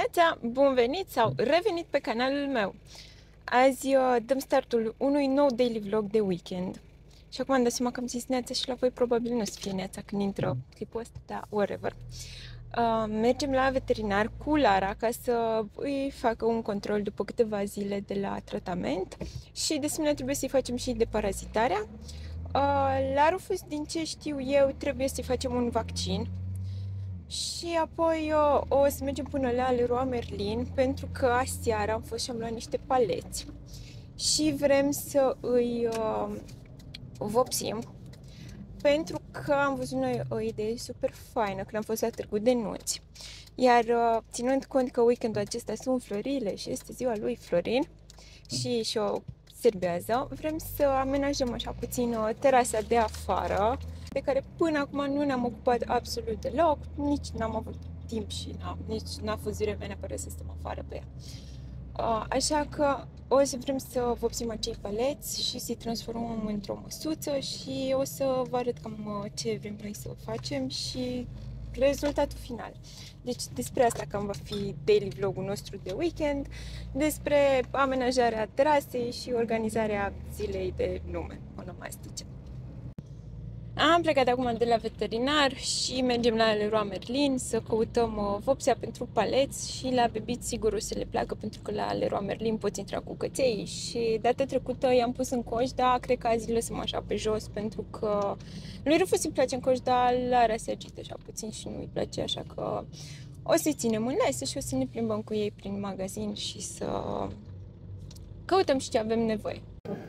dimineața, bun venit sau revenit pe canalul meu. Azi dăm startul unui nou daily vlog de weekend. Și acum am dat seama că am zis neața și la voi probabil nu o să fie neața când intră clipul ăsta, dar whatever. Mergem la veterinar cu Lara ca să îi facă un control după câteva zile de la tratament și de asemenea trebuie să-i facem și deparazitarea. La Rufus, din ce știu eu, trebuie să-i facem un vaccin. Și apoi o să mergem până la Leroy Merlin, pentru că aseară am fost și am luat niște paleți și vrem să îi vopsim, pentru că am văzut noi o idee super faină când am fost la Târgu de Nuți. Iar ținând cont că weekendul acesta sunt florile și este ziua lui Florin și o serbează, vrem să amenajăm așa puțin terasa de afară, de care până acum nu ne-am ocupat absolut deloc, nici n-am avut timp și nici n-a fost vremea neapărat să stăm afară pe ea. Așa că o să vrem să vopsim acei paleți și să-i transformăm într-o măsuță și o să vă arăt cam ce vrem noi să facem și rezultatul final. Deci despre asta cam va fi daily vlogul nostru de weekend, despre amenajarea terasei și organizarea zilei de nume onomastice. Am plecat acum de la veterinar și mergem la Leroy Merlin să căutăm vopsea pentru paleți și la bebit sigur o să le placă, pentru că la Leroy Merlin poți intra cu căței și data trecută i-am pus în coș, dar cred că azi lăsăm așa pe jos, pentru că lui Rufus îi place în coș, dar Lara se agită așa puțin și nu îi place, așa că o să-i ținem în lesă și o să ne plimbăm cu ei prin magazin și să căutăm și ce avem nevoie.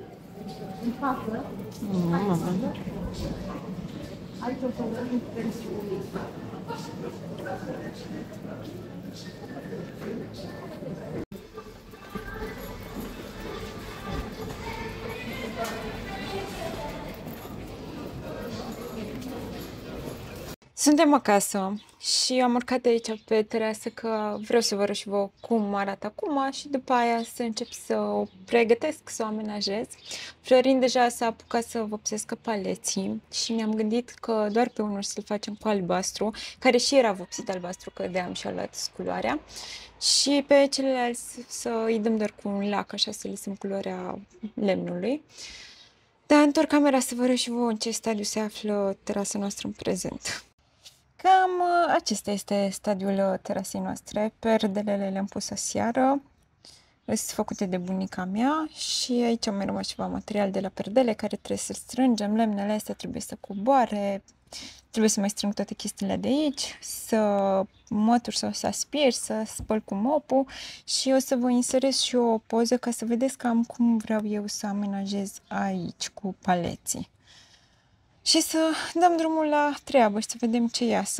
Suntem acasă și am urcat aici pe terasă că vreau să vă arăt și vouă cum arată acum și după aia să încep să o pregătesc, să o amenajez. Florin deja s-a apucat să vopsească paleții și mi-am gândit că doar pe unul să-l facem cu albastru, care și era vopsit albastru, că de-am și-a luat culoarea, și pe celălalt să îi dăm doar cu un lac, așa să lăsăm culoarea lemnului. Dar întorc camera să vă arăt și vouă în ce stadiu se află terasa noastră în prezent. Cam acesta este stadiul terasei noastre. Perdelele le-am pus aseară, sunt făcute de bunica mea și aici au mai rămas ceva material de la perdele care trebuie să strângem. Lemnele astea trebuie să coboare, trebuie să mai strâng toate chestiile de aici, să mătur sau să aspir, să spăl cu mopul și o să vă inserez și o poză ca să vedeți cam cum vreau eu să amenajez aici cu paleții. Și să dăm drumul la treabă și să vedem ce iasă.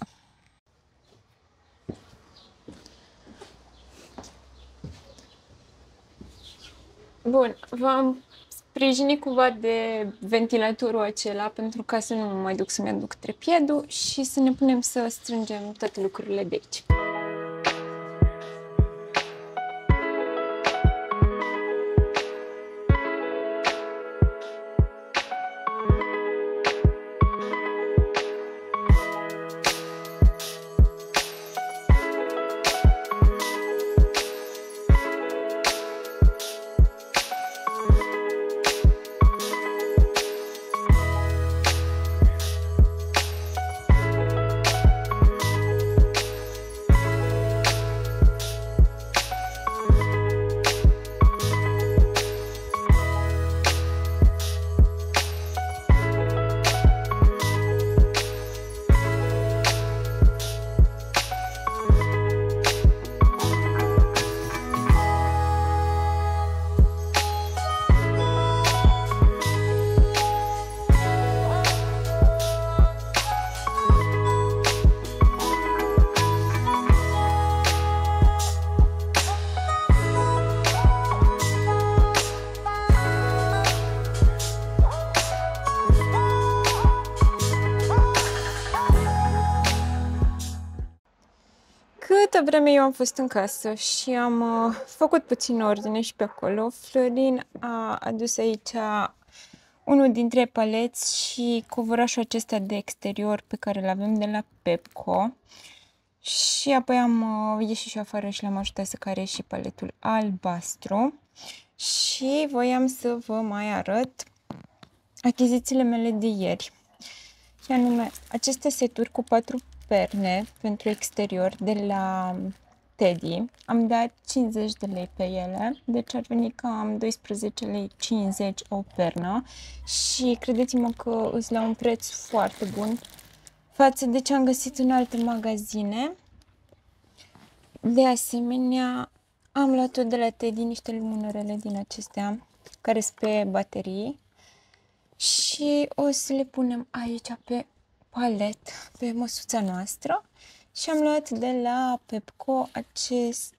Bun, v-am sprijinit cumva de ventilatorul acela pentru ca să nu mai duc să-mi aduc trepiedul și să ne punem să strângem toate lucrurile de aici. Câtă vreme eu am fost în casă și am făcut puțin ordine și pe acolo, Florin a adus aici unul dintre paleți și covorașul acesta de exterior pe care îl avem de la Pepco. Și apoi am ieșit și afară și l-am ajutat să care și paletul albastru. Și voiam să vă mai arăt achizițiile mele de ieri. Și anume, aceste seturi cu 4 perne pentru exterior de la Teddy. Am dat 50 de lei pe ele, deci ar veni cam 12 lei 50 o pernă și credeți-mă că îți la un preț foarte bun față de ce am găsit în alte magazine. De asemenea, am luat-o de la Teddy niște lumânărele din acestea care sunt pe baterii și o să le punem aici pe palet, pe măsuța noastră. Și am luat de la Pepco acest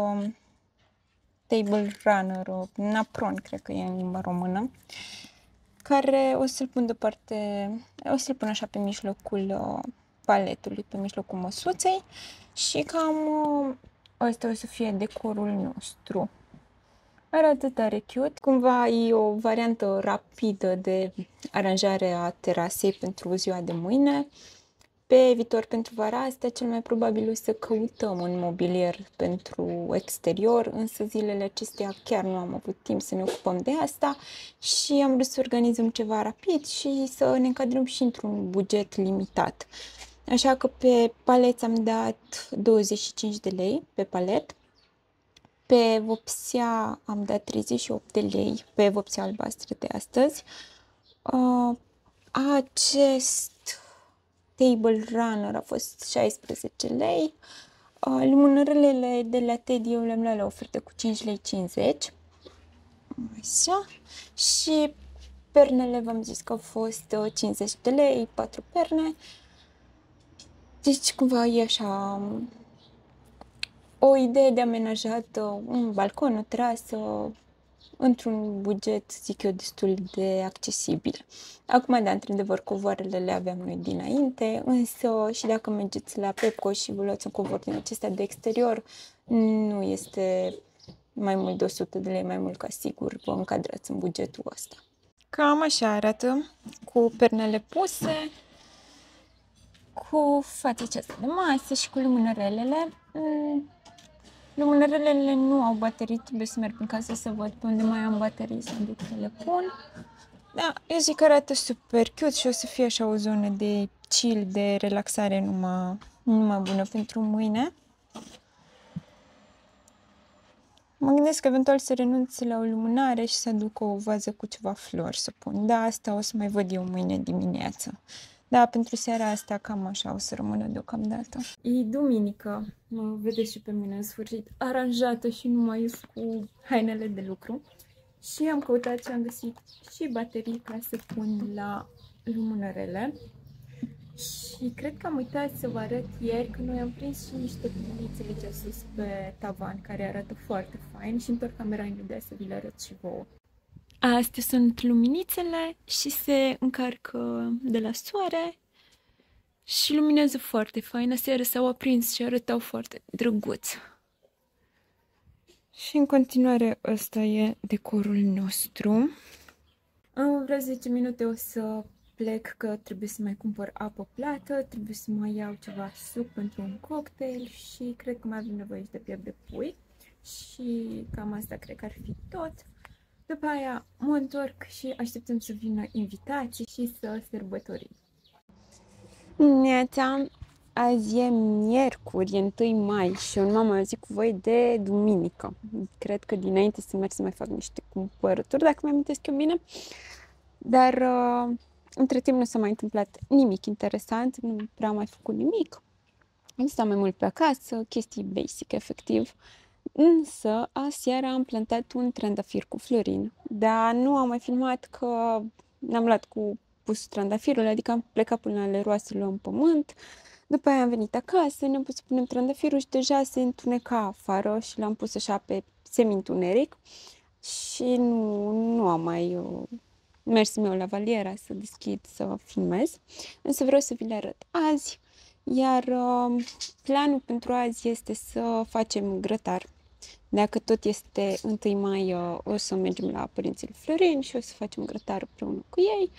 table runner, napron, cred că e în limba română, care o să-l pun deoparte, o să-l pun așa pe mijlocul paletului, pe mijlocul măsuței și cam ăsta o să fie decorul nostru. Arată tare cute. Cumva e o variantă rapidă de aranjare a terasei pentru ziua de mâine. Pe viitor, pentru vara asta, cel mai probabil o să căutăm un mobilier pentru exterior, însă zilele acestea chiar nu am avut timp să ne ocupăm de asta și am vrut să organizăm ceva rapid și să ne încadrăm și într-un buget limitat. Așa că pe palet am dat 25 de lei pe palet. Pe vopsea am dat 38 de lei, pe vopsea albastră de astăzi. Acest table runner a fost 16 lei. Lumânărele de la Teddy eu le-am luat la ofertă cu 5 lei 50. Așa. Și pernele v-am zis că au fost 50 de lei, 4 perne. Deci cumva e așa o idee de amenajat un balcon, o terasă, într-un buget, zic eu, destul de accesibil. Acum, da, într-adevăr, covoarele le aveam noi dinainte, însă și dacă mergeți la Pepco și vă luați un covor din acesta de exterior, nu este mai mult de 100 de lei, mai mult ca sigur vă încadrați în bugetul ăsta. Cam așa arată, cu pernele puse, cu fața aceasta de masă și cu lumânărelele. Lumânărelele nu au baterii, trebuie să merg în casă să văd pe unde mai am baterii să duc să le pun. Da, eu zic că arată super cute și o să fie așa o zonă de chill, de relaxare numai bună pentru mâine. Mă gândesc că eventual să renunț la o lumânare și să aduc o vază cu ceva flori să pun. Da, asta o să mai văd eu mâine dimineață. Da, pentru seara asta cam așa o să rămână deocamdată. E duminică, mă vedeți și pe mine în sfârșit, aranjată și nu mai ies cu hainele de lucru. Și am căutat și am găsit și baterii ca să pun la lumânărele. Și cred că am uitat să vă arăt ieri că noi am prins și niște luminițe aici sus pe tavan, care arată foarte fain și întorc camera imediat să vi le arăt și vouă. Astea sunt luminițele și se încarcă de la soare și luminează foarte fain. Aseară s-au aprins și arătau foarte drăguț. Și în continuare ăsta e decorul nostru. În vreo 10 minute o să plec că trebuie să mai cumpăr apă plată, trebuie să mai iau ceva suc pentru un cocktail și cred că mai avem nevoie de piept de pui. Și cam asta cred că ar fi tot. După aia mă întorc și așteptăm să vină invitații și să sărbătorim. Neața, azi e miercuri, e 1 mai și eu nu m-am auzit cu voi de duminică. Cred că dinainte să merg să mai fac niște cumpărături, dacă mi amintesc eu bine. Dar între timp nu s-a mai întâmplat nimic interesant, nu prea am mai făcut nimic. Am stat mai mult pe acasă, chestii basic, efectiv. Însă, aseară am plantat un trandafir cu florin, dar nu am mai filmat că n-am luat cu pus trandafirul, adică am plecat până la Leroy să luăm pământ. După aia am venit acasă, ne-am pus să punem trandafirul și deja se întuneca afară și l-am pus așa pe semi-întuneric și nu am mai mers eu la Valiera să deschid, să filmez, însă vreau să vi le arăt azi, iar planul pentru azi este să facem grătar. Dacă tot este 1 mai, o să mergem la părinții Florin și o să facem grătar împreună cu ei,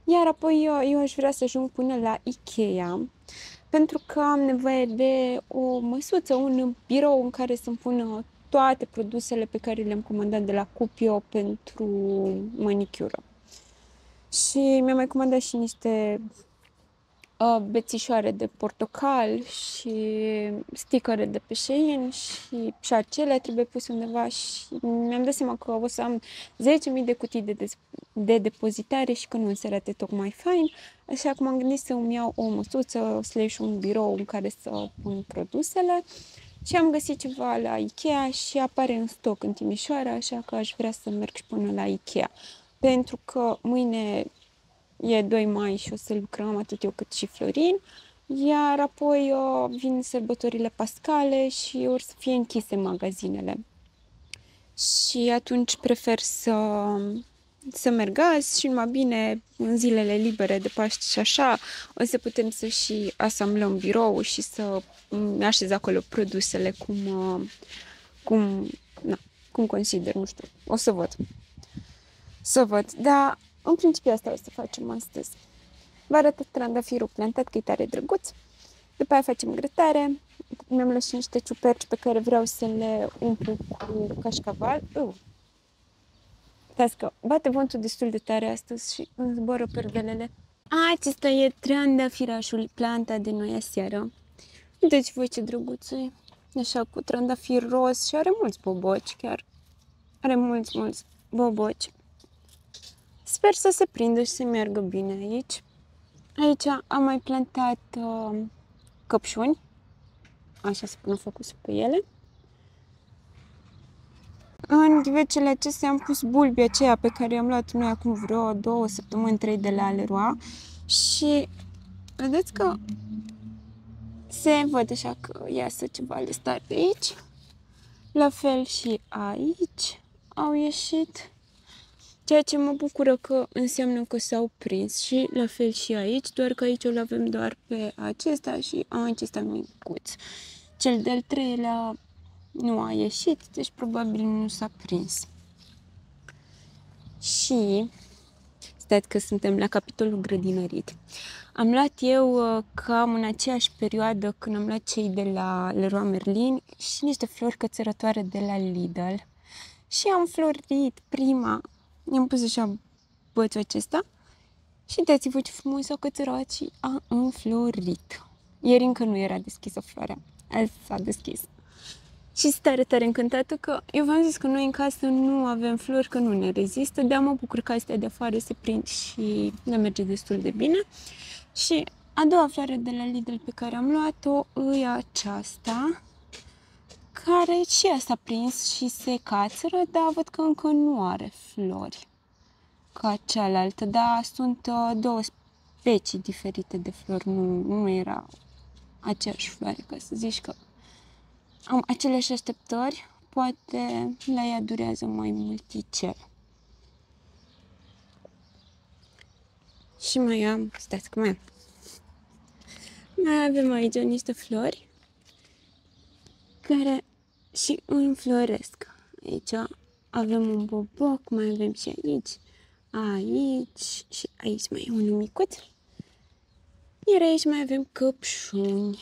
Iar apoi eu aș vrea să ajung până la Ikea, pentru că am nevoie de o măsuță, un birou în care să-mi pun toate produsele pe care le-am comandat de la Cupio pentru manicură. Și mi-am mai comandat și niște bețișoare de portocal și stickere de pe Shein și acelea trebuie puse undeva și mi-am dat seama că o să am 10.000 de cutii de depozitare și că nu o să arate tocmai fain, așa că m-am gândit să îmi iau o măsuță / un birou în care să pun produsele și am găsit ceva la Ikea și apare în stoc în Timișoara, așa că aș vrea să merg și până la Ikea, pentru că mâine e 2 mai și o să lucrăm atât eu cât și Florin, iar apoi vin sărbătorile pascale și or să fie închise magazinele. Și atunci prefer să merg azi și numai bine în zilele libere de Paști și așa o să putem să și asamblăm birou și să așez acolo produsele cum consider, nu știu, o să văd. Să văd, dar în principiu asta o să facem astăzi. Vă arăt trandafirul plantat, că e tare drăguț. După aia facem grătare. Mi-am luat și niște ciuperci pe care vreau să le umplu cu cașcaval. Uitați că bate vântul destul de tare astăzi și îmi zboară perdelele. Acesta e trandafirașul plantat de noi aseară. Uitați voi ce drăguț e. Așa cu trandafir roz și are mulți boboci, chiar. Are mulți boboci. Sper să se prindă și să meargă bine aici. Aici am mai plantat căpșuni. Așa se pune focusul pe ele. În ghivecele acestea am pus bulbii aceia pe care i-am luat noi acum vreo 2 săptămâni, 3 de la Leroy. Și vedeți că se văd așa că iasă ceva lestar de aici. La fel și aici au ieșit. Ceea ce mă bucură că înseamnă că s-au prins și la fel și aici, doar că aici îl avem doar pe acesta și acesta nu e micuț. Cel de-al treilea nu a ieșit, deci probabil nu s-a prins. Și stați că suntem la capitolul grădinărit. Am luat eu cam în aceeași perioadă când am luat cei de la Leroy Merlin și niște flori cățărătoare de la Lidl. Și am florit prima. I-am pus așa bățul acesta și uitați-vă ce frumos a cățărat și a înflorit. Ieri încă nu era deschisă floarea, azi s-a deschis. Și sunt tare, tare încântată că eu v-am zis că noi în casă nu avem flori, că nu ne rezistă, dar mă bucur că astea de afară se prind și ne merge destul de bine. Și a doua floare de la Lidl pe care am luat-o e aceasta, care și ea s-a prins și se cațără, dar văd că încă nu are flori ca cealaltă, dar sunt două specii diferite de flori, nu era aceeași floare, ca să zici că am aceleași așteptări, poate la ea durează mai multicel. Și mai am, stați că mai avem aici niște flori care și înfloresc. Aici avem un boboc, mai avem și aici și aici mai e unul micuț. Iar aici mai avem căpșuni.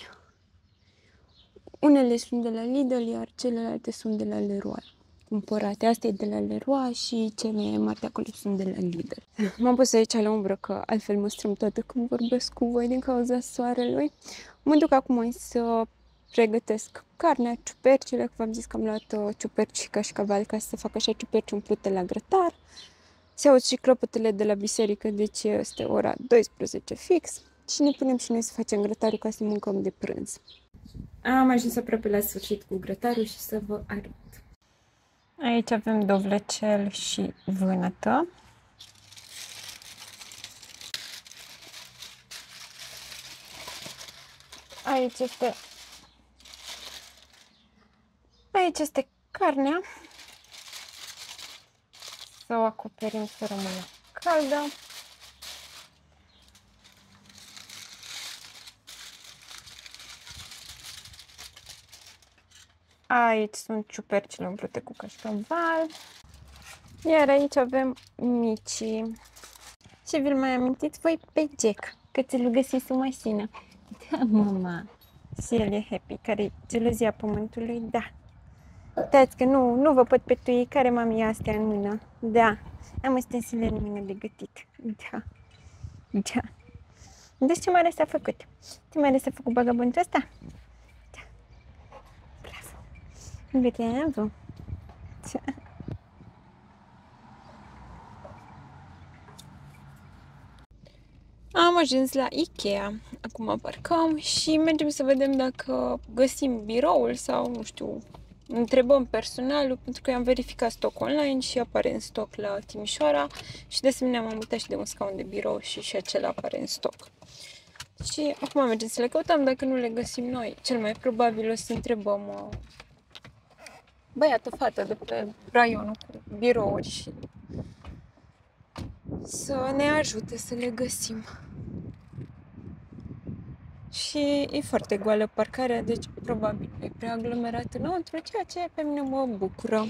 Unele sunt de la Lidl, iar celelalte sunt de la Leroy. Cumpărate. Asta e de la Leroy și cele mari de acolo sunt de la Lidl. M-am pus aici la umbră, că altfel mă strâm toată când vorbesc cu voi din cauza soarelui. Mă duc acum să pregătesc carnea, ciupercile, că v-am zis că am luat ciuperci și cașcaval ca să fac așa ciuperci umplute la grătar. Se aud și clopotele de la biserică, deci este ora 12 fix și ne punem și noi să facem grătarul ca să mâncăm de prânz. Am ajuns aproape la sfârșit cu grătarul și să vă arăt. Aici avem dovlecel și vânătă. Aici este carnea. Să o acoperim să rămână caldă. Aici sunt ciupercile umplute cu cașcaval. Iar aici avem micii. Și ce vi-l mai amintiți voi pe Jack, că ți-l găsiți în mașină. Da, mama. Și el e happy, care gelozia pământului, da. Uitați că nu vă pot petui, care mami astea în mână. Da, am ustensile în mână de gătit. Da, da. Deci ce mare s-a făcut? Ce mare s-a făcut vagabondul ăsta? Da, bravo. Bravo. Da. Am ajuns la Ikea, acum parcăm și mergem să vedem dacă găsim biroul sau, nu știu, întrebăm personalul, pentru că am verificat stoc online și apare în stoc la Timișoara și de asemenea m-am uitat și de un scaun de birou și acela apare în stoc. Și acum mergem să le căutăm, dacă nu le găsim noi, cel mai probabil o să întrebăm băiată, fată de pe raionul cu birouri și să ne ajute să le găsim. Și e foarte goală parcarea, deci probabil nu e prea aglomerat înăuntru, ceea ce pe mine mă bucură.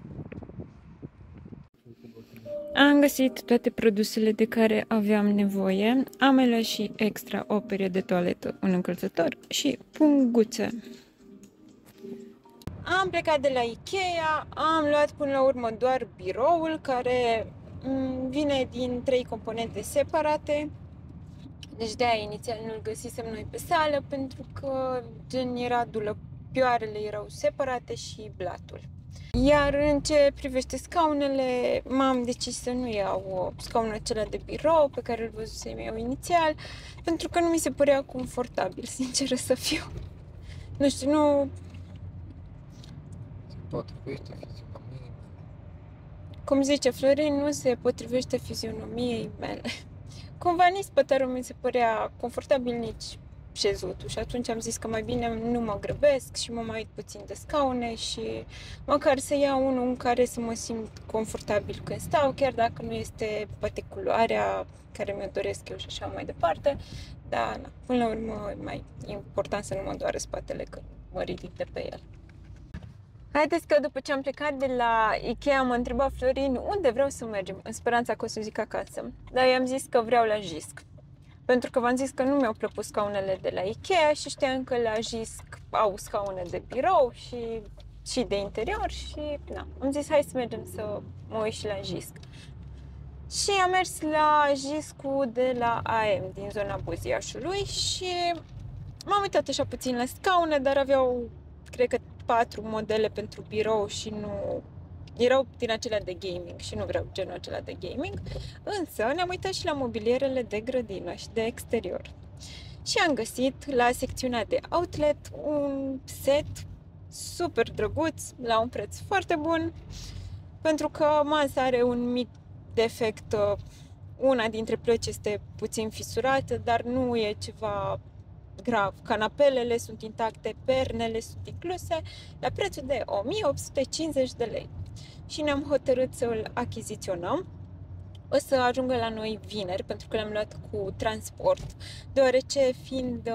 Am găsit toate produsele de care aveam nevoie. Am luat și extra o perie de toaletă, un încălțător și punguțe. Am plecat de la Ikea, am luat până la urmă doar biroul, care vine din 3 componente separate. Deci de-aia inițial nu-l găsisem noi pe sală, pentru că gen era dulăpioarele erau separate și blatul. Iar în ce privește scaunele, m-am decis să nu iau scaunul acela de birou pe care îl văzusem eu inițial, pentru că nu mi se părea confortabil, sinceră să fiu. Nu știu, nu... Potrivește fizionomiei. Cum zice Florin, nu se potrivește fizionomiei mele. Cumva nici spătarul mi se părea confortabil, nici șezutul și atunci am zis că mai bine nu mă grăbesc și mă mai uit puțin de scaune și măcar să iau unul în care să mă simt confortabil când stau, chiar dacă nu este poate culoarea care mi-o doresc eu și așa mai departe, dar na, până la urmă e mai important să nu mă doară spatele când mă ridic de pe el. Haideți că după ce am plecat de la Ikea m-a întrebat Florin unde vreau să mergem, în speranța că o să zic acasă. Dar i-am zis că vreau la JISC. Pentru că v-am zis că nu mi-au plăcut scaunele de la Ikea și știam că la JISC au scaune de birou și de interior și na, am zis hai să mergem să mă uit și la JISC. Și am mers la JISC-ul de la AM din zona Buziașului și m-am uitat așa puțin la scaune, dar aveau, cred că 4 modele pentru birou și nu erau din acelea de gaming și nu vreau genul acela de gaming, însă ne-am uitat și la mobilierele de grădină și de exterior. Și am găsit la secțiunea de outlet un set super drăguț, la un preț foarte bun, pentru că masa are un mic defect, una dintre plăci este puțin fisurată, dar nu e ceva grav. Canapelele sunt intacte, pernele sunt incluse la prețul de 1850 de lei. Și ne-am hotărât să îl achiziționăm. O să ajungă la noi vineri, pentru că l-am luat cu transport, deoarece fiind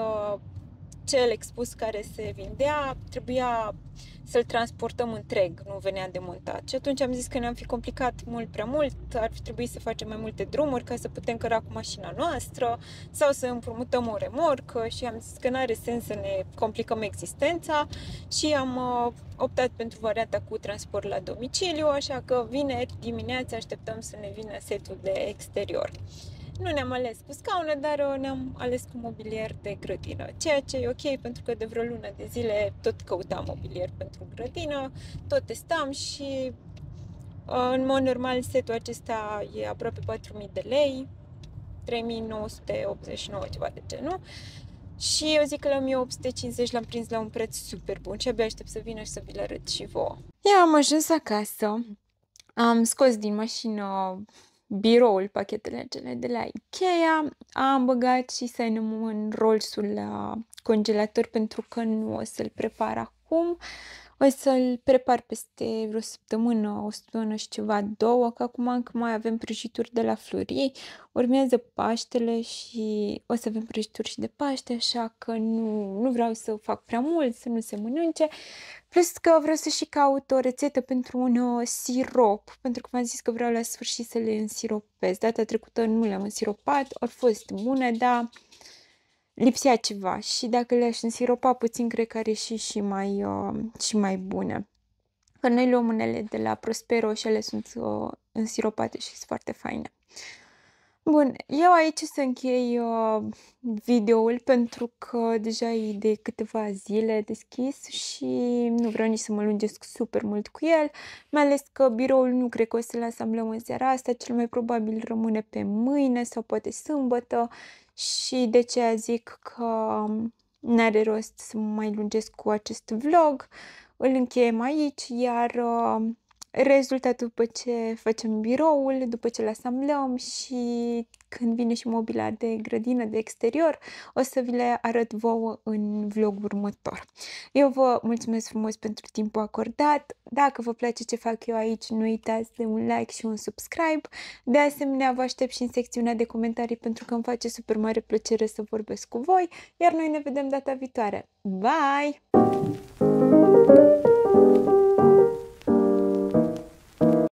cel expus care se vindea, trebuia să-l transportăm întreg, nu venea demontat. Și atunci am zis că ne-am fi complicat mult prea mult, ar fi trebuit să facem mai multe drumuri ca să putem căra cu mașina noastră sau să împrumutăm o remorcă și am zis că nu are sens să ne complicăm existența și am optat pentru varianta cu transport la domiciliu, așa că vineri dimineața așteptăm să ne vină setul de exterior. Nu ne-am ales cu scaune, dar ne-am ales cu mobilier de grădină, ceea ce e ok, pentru că de vreo lună de zile tot căutam mobilier pentru grădină, tot testam și în mod normal setul acesta e aproape 4.000 de lei, 3.989, ceva de genul. Și eu zic că la 1850 l-am prins la un preț super bun și abia aștept să vină și să vi-l arăt și vouă. Eu am ajuns acasă, am scos din mașină biroul, pachetele acelea de la Ikea, am băgat și cinnamon rolls-ul la congelator pentru că nu o să-l prepar acum. acum. O să-l prepar peste vreo săptămână, o săptămână și ceva, două, că acum încă mai avem prăjituri de la Florie. Urmează Paștele și o să avem prăjituri și de Paște, așa că nu vreau să fac prea mult, să nu se mănânce. Plus că vreau să și caut o rețetă pentru un sirop, pentru că v-am zis că vreau la sfârșit să le însiropez. Data trecută nu le-am însiropat, au fost bune, dar lipsea ceva și dacă le-aș însiropa puțin, cred că ar ieși și mai bune. Că noi luăm unele de la Prospero și ele sunt însiropate și sunt foarte faine. Bun, eu aici să închei videoul pentru că deja e de câteva zile deschis și nu vreau nici să mă lungesc super mult cu el, mai ales că biroul nu cred că o să-l asamblăm în seara asta, cel mai probabil rămâne pe mâine sau poate sâmbătă și de aceea zic că n-are rost să mă mai lungesc cu acest vlog. Îl încheiem aici, iar rezultatul după ce facem biroul, după ce îl asamblăm și când vine și mobila de grădină, de exterior, o să vi le arăt vouă în vlogul următor. Eu vă mulțumesc frumos pentru timpul acordat. Dacă vă place ce fac eu aici, nu uitați de un like și un subscribe. De asemenea, vă aștept și în secțiunea de comentarii pentru că îmi face super mare plăcere să vorbesc cu voi, iar noi ne vedem data viitoare. Bye!